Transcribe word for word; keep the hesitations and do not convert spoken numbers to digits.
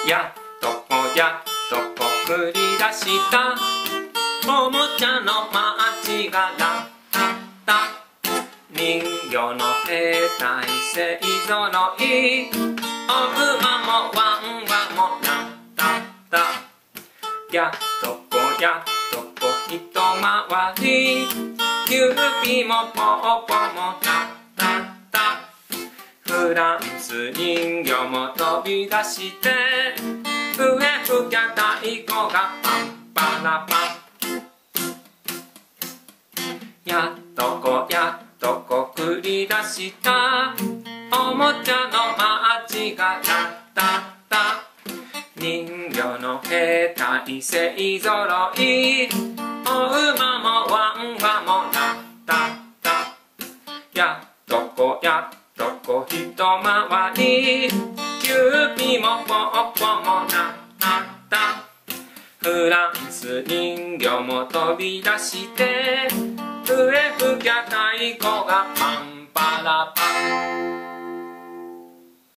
やっとこやっとこ繰り出したおもちゃの街がラッタッタ人形の兵隊勢ぞろいお馬もワンワンもラッタッタやっとこやっとこひとまわり指もポーポーもラッタッタフランス人形も飛び出して笛吹きゃ太鼓がパンパラパンやっとこやっとこ繰り出したおもちゃの街がラッタッタ人形の兵隊勢ぞろいお馬もワンワンもラッタッタやっとこやっとこひとまわり指もポッポもラッタッタフランス人形も飛び出して笛吹きゃ太鼓がパンパラパン